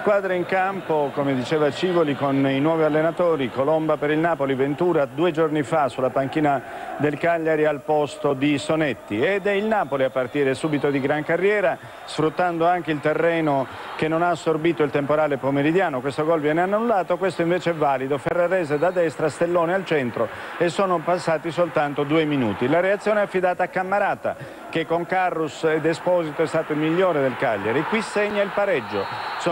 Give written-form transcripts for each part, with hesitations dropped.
Squadre in campo, come diceva Civoli, con i nuovi allenatori, Colomba per il Napoli, Ventura 2 giorni fa sulla panchina del Cagliari al posto di Sonetti, ed è il Napoli a partire subito di gran carriera, sfruttando anche il terreno che non ha assorbito il temporale pomeridiano. Questo gol viene annullato, questo invece è valido. Ferrarese da destra, Stellone al centro, e sono passati soltanto 2 minuti. La reazione è affidata a Cammarata, che con Carrus ed Esposito è stato il migliore del Cagliari. Qui segna il pareggio.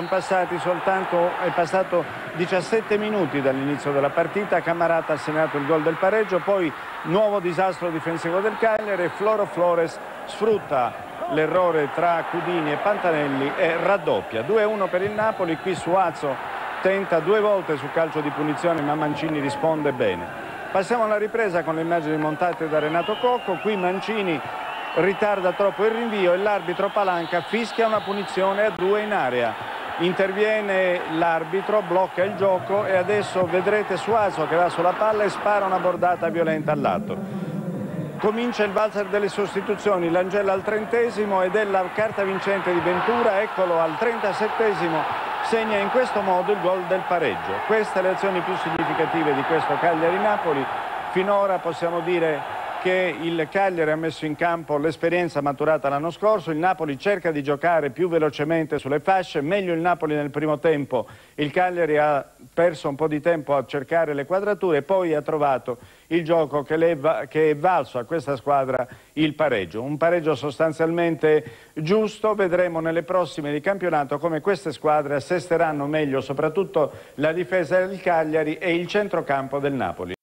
È passato 17 minuti dall'inizio della partita. Cammarata ha segnato il gol del pareggio, poi nuovo disastro difensivo del Cagliari. Floro Flores sfrutta l'errore tra Cudini e Pantanelli e raddoppia. 2-1 per il Napoli. Qui Suazo tenta 2 volte su calcio di punizione, ma Mancini risponde bene. Passiamo alla ripresa con le immagini montate da Renato Cocco. Qui Mancini ritarda troppo il rinvio e l'arbitro Palanca fischia una punizione a 2 in area. Interviene l'arbitro, blocca il gioco e adesso vedrete Suazo che va sulla palla e spara una bordata violenta al lato. Comincia il valzer delle sostituzioni, Langella al 30° ed è la carta vincente di Ventura, eccolo al 37°, segna in questo modo il gol del pareggio. Queste le azioni più significative di questo Cagliari-Napoli. Finora possiamo dire che il Cagliari ha messo in campo l'esperienza maturata l'anno scorso. Il Napoli cerca di giocare più velocemente sulle fasce, meglio il Napoli nel primo tempo. Il Cagliari ha perso un po' di tempo a cercare le quadrature e poi ha trovato il gioco che è valso a questa squadra il pareggio. Un pareggio sostanzialmente giusto. Vedremo nelle prossime di campionato come queste squadre assesteranno meglio soprattutto la difesa del Cagliari e il centrocampo del Napoli.